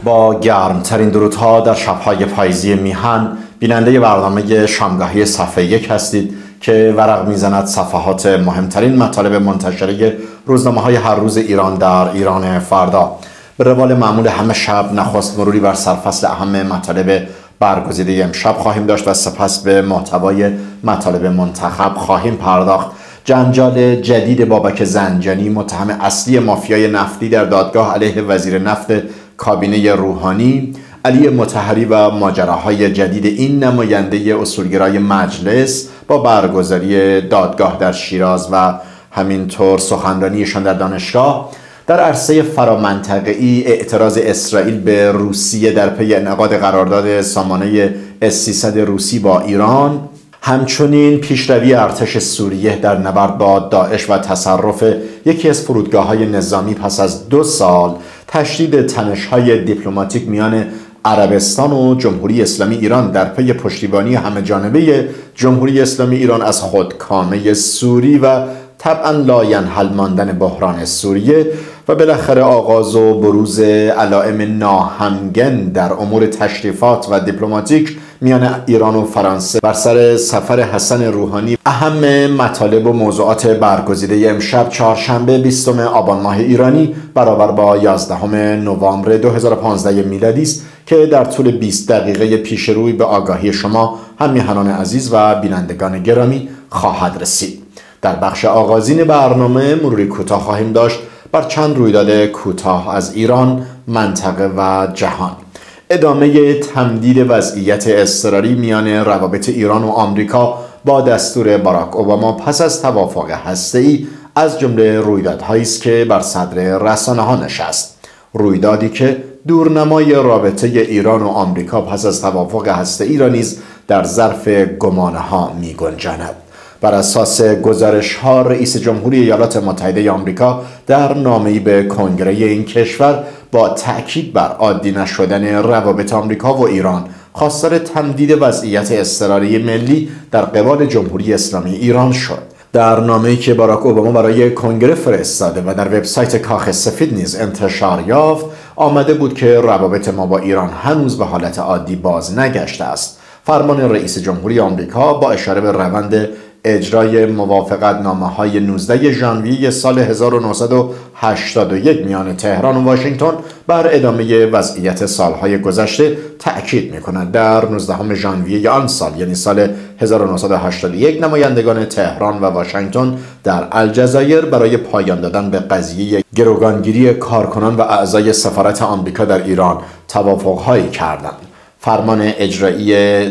با گرمترین درودها در شب‌های پاییزی میهن بیننده برنامه شامگاهی صفحه 1 هستید که ورق میزند صفحات مهمترین مطالب منتشره روزنامه‌های هر روز ایران در ایران فردا. به روال معمول همه شب نخست مروری بر سرفصل اهم مطالب برگزیده امشب خواهیم داشت و سپس به محتوای مطالب منتخب خواهیم پرداخت. جنجال جدید بابک زنجانی، متهم اصلی مافیای نفتی در دادگاه علیه وزیر نفت کابینه روحانی، علی مطهری و ماجراهای جدید این نماینده اصولگرای مجلس با برگزاری دادگاه در شیراز و همینطور سخنرانیشان در دانشگاه. در عرصه فرامنطقه‌ای اعتراض اسرائیل به روسیه در پی انعقاد قرارداد سامانه S-300 روسی با ایران، همچنین پیشروی ارتش سوریه در نبرد با داعش و تصرف یکی از فرودگاه‌های نظامی پس از 2 سال، تشدید تنش‌های دیپلماتیک میان عربستان و جمهوری اسلامی ایران در پی پشتیبانی همه‌جانبه جمهوری اسلامی ایران از خودکامه سوری و طبعا لاینحل ماندن بحران سوریه و بالاخره آغاز و بروز علائم ناهمگن در امور تشریفات و دیپلماتیک میان ایران و فرانسه بر سر سفر حسن روحانی. اهم مطالب و موضوعات برگزیده امشب چهارشنبه 20 آبان ماه ایرانی برابر با 11 نوامبر 2015 میلادی است که در طول 20 دقیقه پیش روی به آگاهی شما همیهنان عزیز و بینندگان گرامی خواهد رسید. در بخش آغازین برنامه مروری کوتاه خواهیم داشت بر چند رویداد کوتاه از ایران، منطقه و جهان. ادامه تمدید وضعیت اضطراری میان روابط ایران و آمریکا با دستور باراک اوباما پس از توافق هسته‌ای از جمله رویدادهایی است که بر صدر رسانه‌ها نشست. رویدادی که دورنمای رابطه ایران و آمریکا پس از توافق هسته‌ای را نیز در ظرف گمانه‌ها می‌گنجاند. بر اساس گزارش‌ها رئیس جمهوری ایالات متحده آمریکا در نامه‌ای به کنگره این کشور با تأکید بر عادی نشدن روابط آمریکا و ایران خواستار تمدید وضعیت اضطراری ملی در قبال جمهوری اسلامی ایران شد. در نامه‌ای که باراک اوباما برای کنگره فرستاده و در وبسایت کاخ سفید نیز انتشار یافت، آمده بود که روابط ما با ایران هنوز به حالت عادی باز نگشته است. فرمان رئیس جمهوری آمریکا با اشاره به روند اجرای موافقتنامه‌های 19 ژانویه سال 1981 میان تهران و واشنگتن بر ادامه وضعیت سالهای گذشته تأکید می‌کند. در 19 ژانویه آن سال، یعنی سال 1981، نمایندگان تهران و واشنگتن در الجزایر برای پایان دادن به قضیه گروگانگیری کارکنان و اعضای سفارت آمریکا در ایران توافق‌هایی کردند. فرمان اجرایی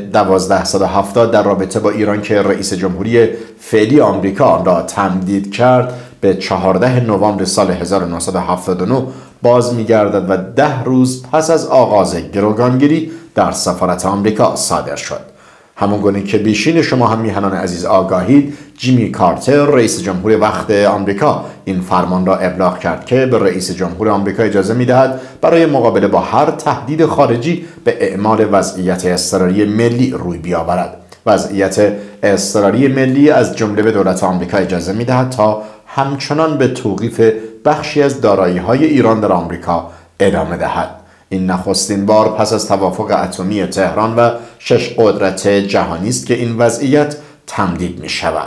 12170 در رابطه با ایران که رئیس جمهوری فعلی آمریکا آن را تمدید کرد به 14 نوامبر سال 1979 باز می‌گردد و 10 روز پس از آغاز گروگانگیری در سفارت آمریکا صادر شد. همونگونه که بیشین شما هم میهنان عزیز آگاهید، جیمی کارتر رئیس جمهور وقت آمریکا این فرمان را ابلاغ کرد که به رئیس جمهور آمریکا اجازه میدهد برای مقابله با هر تهدید خارجی به اعمال وضعیت اضطراری ملی روی بیاورد. وضعیت اضطراری ملی از جمله به دولت آمریکا اجازه میدهد تا همچنان به توقیف بخشی از دارایی‌های ایران در آمریکا ادامه دهد. این نخستین بار پس از توافق اتمی تهران و 6 قدرت جهانی است که این وضعیت تمدید می شود.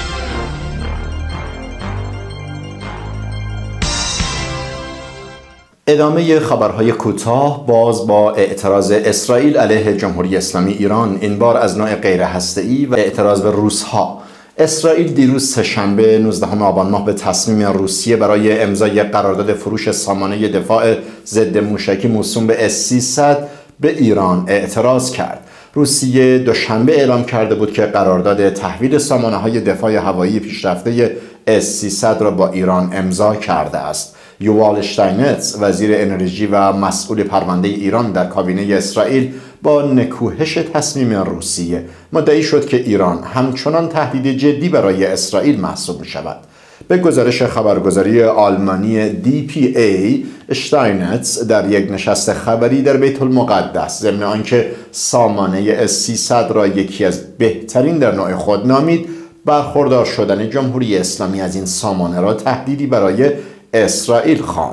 ادامه خبرهای کوتاه باز با اعتراض اسرائیل علیه جمهوری اسلامی ایران، این بار از نوع غیر هسته‌ای و اعتراض به روس‌ها. اسرائیل دیروز سه‌شنبه 19 آبان ماه به تصمیم روسیه برای امضای قرارداد فروش سامانه دفاع ضد موشکی موسوم به S-300 به ایران اعتراض کرد. روسیه دوشنبه اعلام کرده بود که قرارداد تحویل سامانه‌های دفاع هوایی پیشرفته S-300 را با ایران امضا کرده است. یووال اشتاینتز وزیر انرژی و مسئول پرونده ایران در کابینه اسرائیل با نکوهش تصمیم روسیه مدعی شد که ایران همچنان تهدید جدی برای اسرائیل محسوب می شود. به گزارش خبرگزاری آلمانی DPA، اشتاینتز در یک نشست خبری در بیت المقدس ضمن آنکه سامانه S-300 را یکی از بهترین در نوع خود نامید، برخوردار شدن جمهوری اسلامی از این سامانه را تهدیدی برای اسرائیل خواند.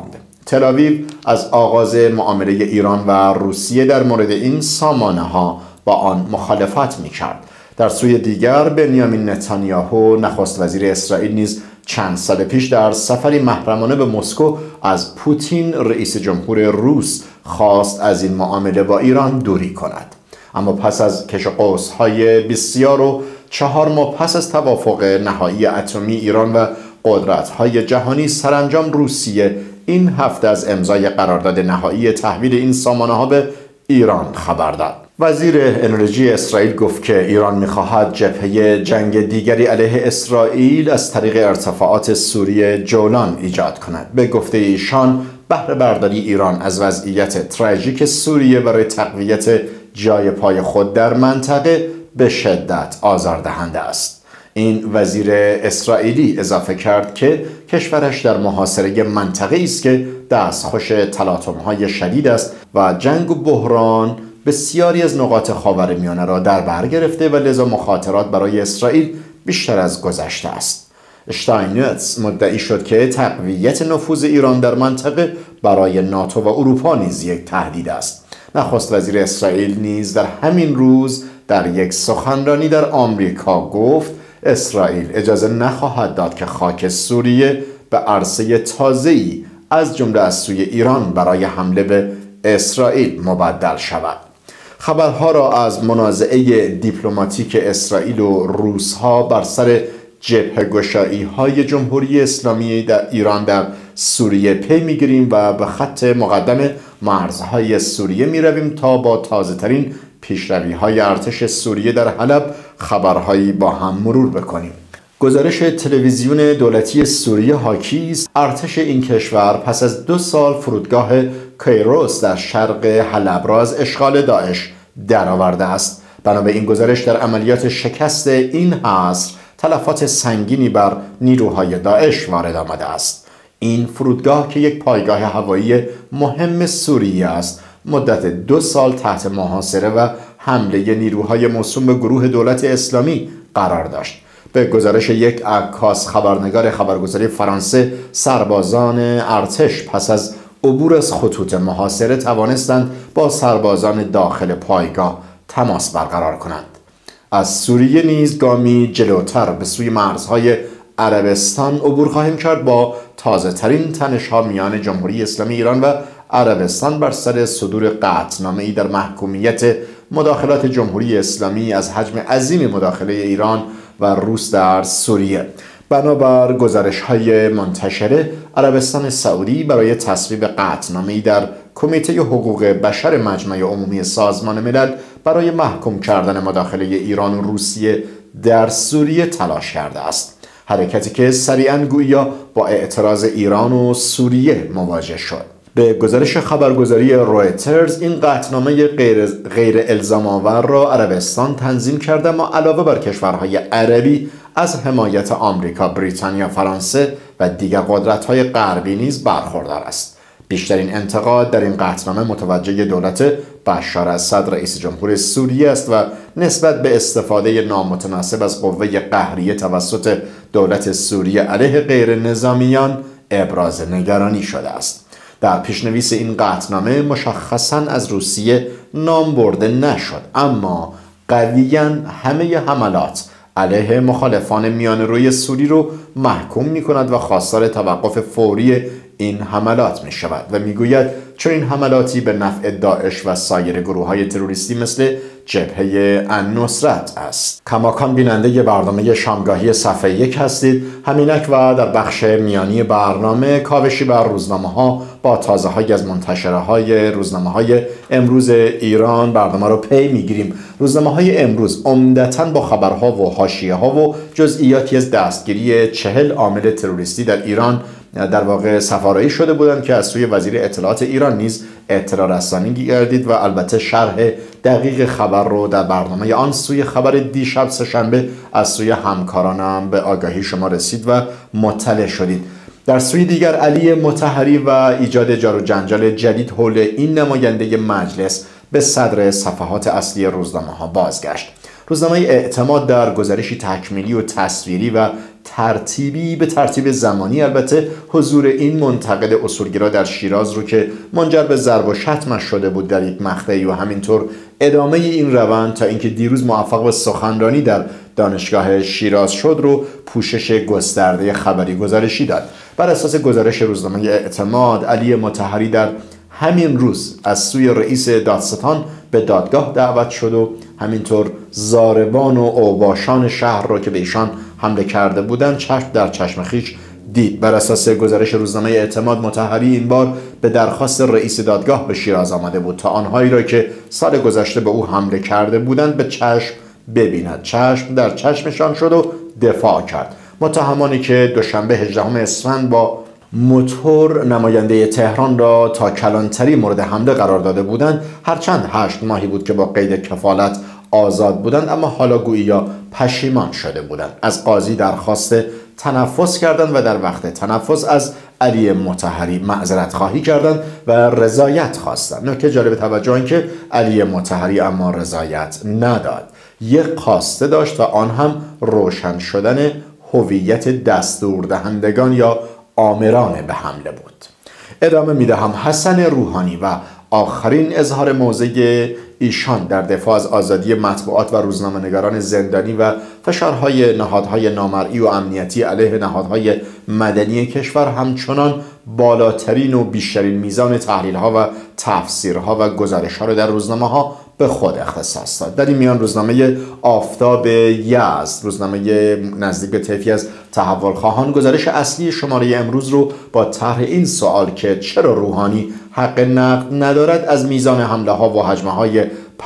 تل‌آویو از آغاز معامله ایران و روسیه در مورد این سامانه ها با آن مخالفت می‌کرد. در سوی دیگر بنیامین نتانیاهو نخست وزیر اسرائیل نیز چند سال پیش در سفری محرمانه به مسکو از پوتین رئیس جمهور روس خواست از این معامله با ایران دوری کند. اما پس از کش و قوس‌های بسیار و 4 ماه پس از توافق نهایی اتمی ایران و قدرت‌های جهانی، سرانجام روسیه این هفته از امضای قرارداد نهایی تحویل این سامانه‌ها به ایران خبر داد. وزیر انرژی اسرائیل گفت که ایران می‌خواهد جبهه جنگ دیگری علیه اسرائیل از طریق ارتفاعات سوری جولان ایجاد کند. به گفته ایشان، بهره برداری ایران از وضعیت تراژیک سوریه برای تقویت جای پای خود در منطقه به شدت آزاردهنده است. این وزیر اسرائیلی اضافه کرد که کشورش در محاصره منطقه‌ای است که دستخوش تلاطم‌های شدید است و جنگ و بحران بسیاری از نقاط خاورمیانه را در بر گرفته و لذا مخاطرات برای اسرائیل بیشتر از گذشته است. اشتاینتس مدعی شد که تقویت نفوذ ایران در منطقه برای ناتو و اروپا نیز یک تهدید است. نخست وزیر اسرائیل نیز در همین روز در یک سخنرانی در آمریکا گفت اسرائیل اجازه نخواهد داد که خاک سوریه به عرصه تازه‌ای از جمله از سوی ایران برای حمله به اسرائیل مبدل شود. خبرها را از منازعه دیپلماتیک اسرائیل و روس‌ها بر سر جبهه‌گشایی‌های جمهوری اسلامی در ایران در سوریه پی می‌گیریم و به خط مقدم مرزهای سوریه می‌رویم تا با تازه‌ترین پیشروی‌های ارتش سوریه در حلب خبرهایی با هم مرور بکنیم. گزارش تلویزیون دولتی سوریه حاکی است ارتش این کشور پس از 2 سال فرودگاه کیروس در شرق حلب را از اشغال داعش درآورده است. بنا به این گزارش در عملیات شکست این حصر تلفات سنگینی بر نیروهای داعش وارد آمده است. این فرودگاه که یک پایگاه هوایی مهم سوریه است، مدت 2 سال تحت محاصره و حمله نیروهای موسوم به گروه دولت اسلامی قرار داشت. به گزارش یک عکاس خبرنگار خبرگزاری فرانسه، سربازان ارتش پس از عبور از خطوط محاصره توانستند با سربازان داخل پایگاه تماس برقرار کنند. از سوریه نیز گامی جلوتر به سوی مرزهای عربستان عبور خواهیم کرد با تازه ترین تنش‌ها میان جمهوری اسلامی ایران و عربستان بر سر صدور قطعنامه‌ای در محکومیت مداخلات جمهوری اسلامی از حجم عظیم مداخله ایران و روس در سوریه. بنابر گزارش‌های منتشره، عربستان سعودی برای تصویب قطعنامه‌ای در کمیته حقوق بشر مجمع عمومی سازمان ملل برای محکوم کردن مداخله ایران و روسیه در سوریه تلاش کرده است. حرکتی که سریعاً گویا با اعتراض ایران و سوریه مواجه شد. به گزارش خبرگزاری رویترز، این قطعنامه غیر الزام آور را عربستان تنظیم کرده، اما علاوه بر کشورهای عربی از حمایت آمریکا، بریتانیا، فرانسه و دیگر قدرت‌های غربی نیز برخوردار است. بیشترین انتقاد در این قطعنامه متوجه دولت بشار اسد رئیس جمهور سوریه است و نسبت به استفاده نامتناسب از قوه قهریه توسط دولت سوریه علیه غیر نظامیان ابراز نگرانی شده است. در پیشنویس این قطعنامه مشخصاً از روسیه نام برده نشد، اما قویاً همه حملات علیه مخالفان میانه‌روی سوری رو محکوم می کند و خواستار توقف فوری این حملات می شود و می گوید چون این حملاتی به نفع داعش و سایر گروه‌های تروریستی مثل جبهه النصرت است. کماکان بیننده برنامه شامگاهی صفحه 1 هستید. همینک و در بخش میانی برنامه کاوشی بر روزنامه‌ها با تازه‌هایی از منتشره‌های روزنامه‌های امروز ایران برنامه رو پی می‌گیریم. روزنامه‌های امروز عمدتاً با خبرها و حاشیه‌ها و جزئیاتی از دستگیری 40 عامل تروریستی در ایران در واقع سفارایی شده بودند که از سوی وزیر اطلاعات ایران نیز اطلاع رسانی گردید و البته شرح دقیق خبر رو در برنامه آن سوی خبر دیشب سه‌شنبه از سوی همکارانم به آگاهی شما رسید و مطلع شدید. در سوی دیگر علی مطهری و ایجاد جار و جنجال جدید حول این نماینده مجلس به صدر صفحات اصلی روزنامه‌ها بازگشت. روزنامه اعتماد در گزارشی تکمیلی و تصویری و ترتیبی به ترتیب زمانی البته حضور این منتقد اصولگرا در شیراز رو که منجر به ضرب و شتمش شده بود در یک مقطعی و همینطور ادامه این روند تا اینکه دیروز موفق به سخنرانی در دانشگاه شیراز شد رو پوشش گسترده خبری گزارشی داد. بر اساس گزارش روزنامه اعتماد، علی مطهری در همین روز از سوی رئیس دادستان به دادگاه دعوت شد و همینطور ضاربان و اوباشان شهر را که به ایشان حمله کرده بودند چشم در چشم خویش دید. بر اساس گزارش روزنامه اعتماد، مطهری این بار به درخواست رئیس دادگاه به شیراز آمده بود تا آنهایی را که سال گذشته به او حمله کرده بودند به چشم ببیند. چشم در چشمشان شد و دفاع کرد. متهمانی که دوشنبه 18 اسفند با موتور نماینده تهران را تا کلانتری مورد حمله قرار داده بودند، هرچند 8 ماهی بود که با قید کفالت آزاد بودند، اما حالا گوییا پشیمان شده بودند. از قاضی درخواست تنفس کردند و در وقت تنفس از علی مطهری معذرت خواهی کردند و رضایت خواستند. نکته جالب توجه این که علی مطهری اما رضایت نداد. یک خواسته داشت و آن هم روشن شدن هویت دستوردهندگان یا آمران به حمله بود. ادامه میدهم. حسن روحانی و آخرین اظهار موضع ایشان در دفاع از آزادی مطبوعات و روزنامه‌نگاران زندانی و فشارهای نهادهای نامرئی و امنیتی علیه نهادهای مدنی کشور همچنان بالاترین و بیشترین میزان تحلیل‌ها و تفسیرها و گزارش‌ها را در روزنامه‌ها به خود اختصاص داد. در این میان روزنامه آفتاب یزد، روزنامه نزدیک به طیفی از تحول خواهان، گزارش اصلی شماره امروز رو با طرح این سوال که چرا روحانی حق نقد ندارد از میزان حمله ها و هجمه های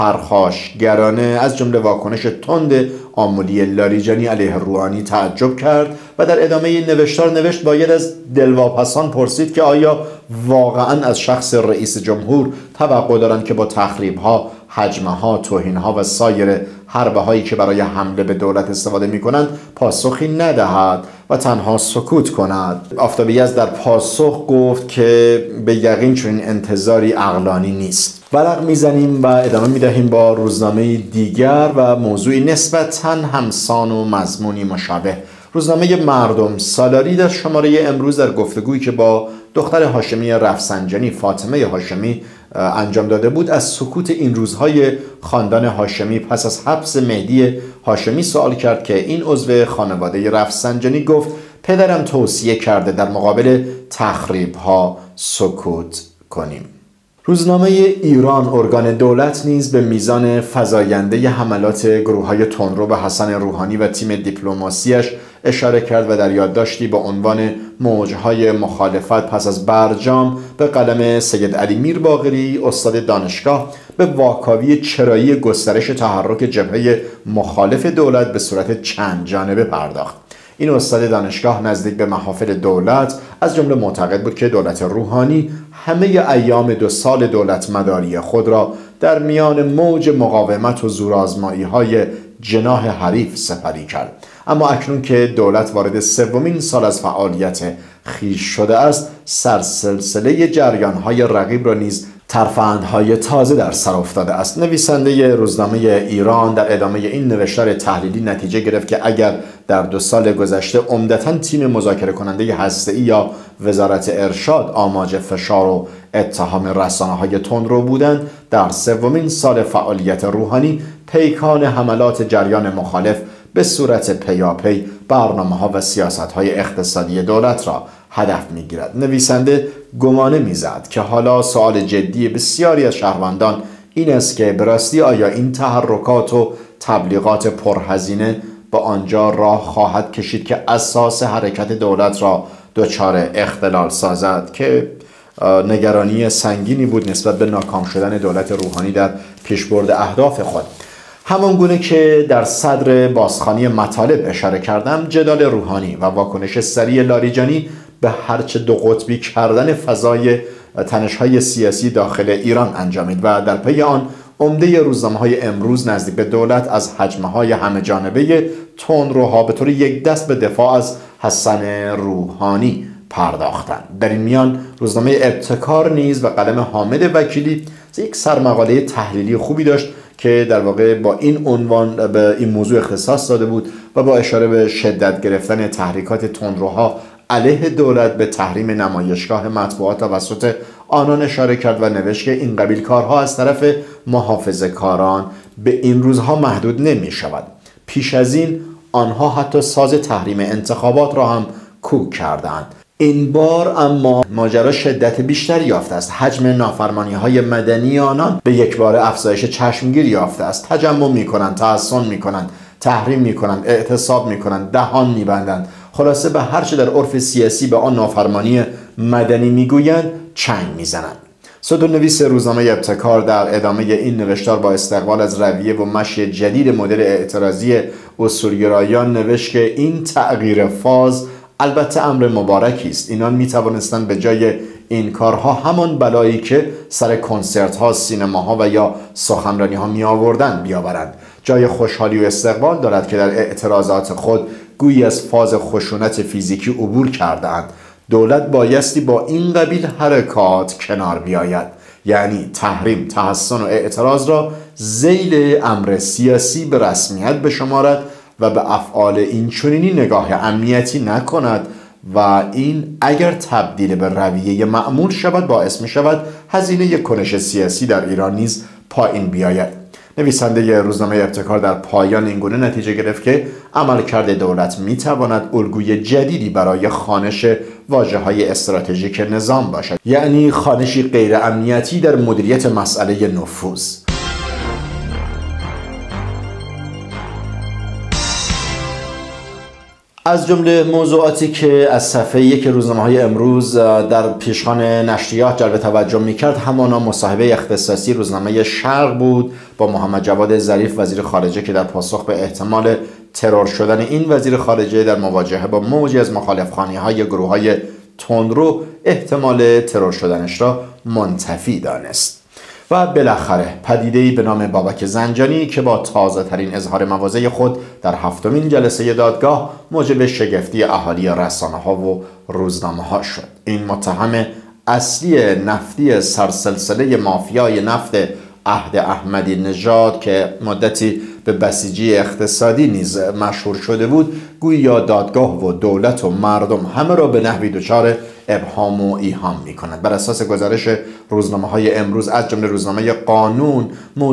پرخاشگرانه از جمله واکنش تند آملی لاریجانی علیه روحانی تعجب کرد و در ادامه نوشتار نوشت باید از دلواپسان پرسید که آیا واقعا از شخص رئیس جمهور توقع دارند که با تخریب‌ها، هجمه‌ها، توهین‌ها و سایر حربه‌هایی که برای حمله به دولت استفاده می‌کنند پاسخی ندهد و تنها سکوت کند. آفتاب یزد در پاسخ گفت که به یقین چنین انتظاری عقلانی نیست. ورق میزنیم و ادامه میدهیم با روزنامه دیگر و موضوعی نسبتاً همسان و مضمونی مشابه. روزنامه مردم سالاری در شماره امروز در گفتگویی که با دختر هاشمی رفسنجانی فاطمه هاشمی انجام داده بود از سکوت این روزهای خاندان هاشمی پس از حبس مهدی هاشمی سوال کرد که این عضو خانواده رفسنجانی گفت پدرم توصیه کرده در مقابل تخریب‌ها سکوت کنیم. روزنامه ایران ارگان دولت نیز به میزان فزاینده حملات گروه‌های تندرو به حسن روحانی و تیم دیپلماسیش اشاره کرد و در یادداشتی با عنوان موجهای مخالفت پس از برجام به قلم سید علی میر باقری استاد دانشگاه به واکاوی چرایی گسترش تحرک جبهه مخالف دولت به صورت چند جانبه پرداخت. این استاد دانشگاه نزدیک به محافل دولت از جمله معتقد بود که دولت روحانی همه ایام 2 سال دولت مداری خود را در میان موج مقاومت و زورآزمایی‌های جناح حریف سپری کرد. اما اکنون که دولت وارد 3مین سال از فعالیت خویش شده است، سلسله جریان‌های رقیب را نیز ترفندهای تازه در سر افتاده است. نویسنده روزنامه ایران در ادامه این نوشتار تحلیلی نتیجه گرفت که اگر در 2 سال گذشته عمدتاً تیم مذاکره کننده هسته‌ای یا وزارت ارشاد آماج فشار و اتهام رسانه‌های تندرو بودند، در 3مین سال فعالیت روحانی پیکان حملات جریان مخالف به صورت پیاپی برنامه‌ها و سیاست‌های اقتصادی دولت را هدف می‌گیرد. نویسنده گمانه می‌زد که حالا سوال جدی بسیاری از شهروندان این است که به راستی آیا این تحرکات و تبلیغات پرهزینه با آنجا راه خواهد کشید که اساس حرکت دولت را دچار اختلال سازد، که نگرانی سنگینی بود نسبت به ناکام شدن دولت روحانی در پیشبرد اهداف خود. همان گونه که در صدر بازخوانی مطالب اشاره کردم، جدال روحانی و واکنش سریع لاریجانی به هرچه 2 قطبی کردن فضای تنش‌های سیاسی داخل ایران انجامید و در پی آن عمده روزنامه‌های امروز نزدیک به دولت از هجمه‌های همه جانبه تندروها به طور یک دست به دفاع از حسن روحانی پرداختند. در این میان روزنامه ابتکار نیز و قلم حامد وکیلی یک سرمقاله تحلیلی خوبی داشت که در واقع با این عنوان به این موضوع اختصاص داده بود و با اشاره به شدت گرفتن تحریکات تندروها علیه دولت به تحریم نمایشگاه مطبوعات توسط آنان اشاره کرد و نوشت که این قبیل کارها از طرف محافظه‌کاران به این روزها محدود نمی شود. پیش از این آنها حتی ساز تحریم انتخابات را هم کوک کردند. این بار اما ماجرا شدت بیشتری یافته است. حجم نافرمانی‌های مدنی آنان به یک بار افزایش چشمگیر یافته است. تجمع می‌کنند، تحصن می‌کنند، تحریم می‌کنند، اعتصاب می‌کنند، دهان می‌بندند. خلاصه به هر چه در عرف سیاسی به آن نافرمانی مدنی می‌گویند چنگ می‌زنند. ستون‌نویس روزنامه ابتکار در ادامه این نوشتار با استقبال از رویه و مشی جدید مدل اعتراضی اصولگرایان نوشت که این تغییر فاز البته امر مبارکی است. اینان می توانستند به جای این کارها همان بلایی که سر کنسرت ها، سینما ها و یا سخنرانی ها می آوردند بیاورند. جای خوشحالی و استقبال دارد که در اعتراضات خود گویی از فاز خشونت فیزیکی عبور کرده‌اند. دولت بایستی با این قبیل حرکات کنار بیاید، یعنی تحریم، تحصن و اعتراض را ذیل امر سیاسی به رسمیت بشمارد و به افعال این چنینی نگاه امنیتی نکند و این اگر تبدیل به رویه معمول شود باعث می شود هزینه کنش سیاسی در ایران نیز پایین بیاید. نویسنده روزنامه ابتکار در پایان این گونه نتیجه گرفت که عملکرد دولت می تواند الگوی جدیدی برای خوانش واژه‌های استراتژیک نظام باشد، یعنی خوانشی غیر امنیتی در مدیریت مسئله نفوذ. از جمله موضوعاتی که از صفحه 1 روزنامه‌های امروز در پیشخوان نشریات جلب توجه می‌کرد همانا مصاحبه اختصاصی روزنامه شرق بود با محمد جواد ظریف وزیر خارجه که در پاسخ به احتمال ترور شدن این وزیر خارجه در مواجهه با موجی از مخالفخوانی‌های گروه‌های تندرو احتمال ترور شدنش را منتفی دانست. و بالاخره پدیده‌ای به نام بابک زنجانی که با تازه ترین اظهار مواضع خود در 7مین جلسه دادگاه موجب شگفتی اهالی رسانه‌ها و روزنامه‌ها شد. این متهم اصلی نفتی سرسلسله مافیای نفت عهد احمدی نژاد که مدتی به بسیجی اقتصادی نیز مشهور شده بود، گویا دادگاه و دولت و مردم همه را به نحوی دچار ابهام و ایهام می‌کند. بر اساس گزارش روزنامه‌های امروز از جمله روزنامه قانون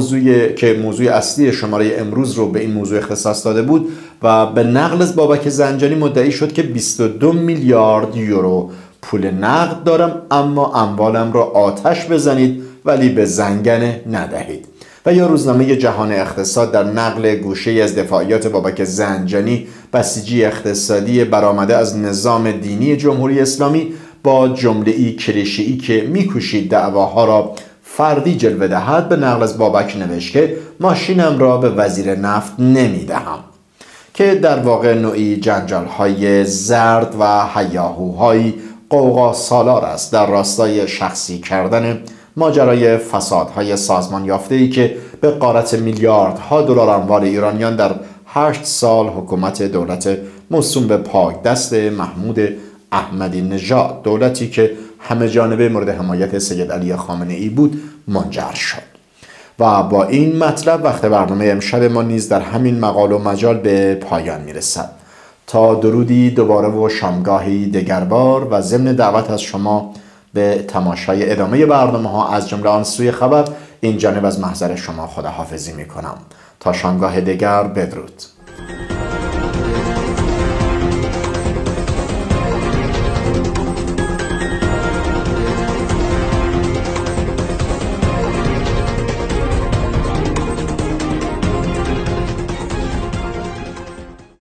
موضوع اصلی شماره امروز رو به این موضوع اختصاص داده بود و به نقل از بابک زنجانی مدعی شد که 22 میلیارد یورو پول نقد دارم اما اموالم را آتش بزنید ولی به زنگنه ندهید. و یا روزنامه جهان اقتصاد در نقل گوشه از دفاعیات بابک زنجانی بسیجی اقتصادی برآمده از نظام دینی جمهوری اسلامی با جمله‌ای کلیشه‌ای که می‌کوشید دعواها را فردی جلوه دهد به نقل از بابک نوشت که ماشینم را به وزیر نفت نمی‌دهم، که در واقع نوعی جنجال‌های زرد و هیاهوهای قوقا سالار است در راستای شخصی کردن ماجرای فسادهای سازمان یافته‌ای که به غارت میلیاردها دلار اموال ایرانیان در 8 سال حکومت دولت موسوم به پاک دست محمود احمدی نژاد، دولتی که همه جانبه مورد حمایت سید علی خامنه‌ای بود، منجر شد. و با این مطلب وقت برنامه امشب ما نیز در همین مقال و مجال به پایان میرسد. تا درودی دوباره و شامگاهی دگربار و ضمن دعوت از شما به تماشای ادامه برنامه‌ها از جمله آن سوی خبر، این جانب از محضر شما خداحافظی می‌کنم. تا شامگاه دیگر بدرود.